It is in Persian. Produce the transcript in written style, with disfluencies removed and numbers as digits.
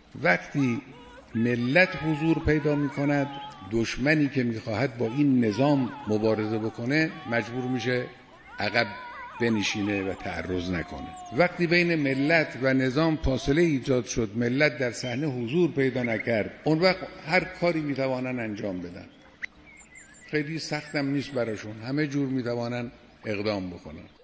وقتی ملت حضور پیدا می کند، دشمنی که می خواهد با این نظام مبارزه بکنه مجبور میشه عقب بنشینه و تعرض نکنه. وقتی بین ملت و نظام فاصله ایجاد شد، ملت در صحنه حضور پیدا نکرد، اون وقت هر کاری می توانن انجام بدن. خیلی سختم نیست براشون، همه جور می توانن اقدام بکنن.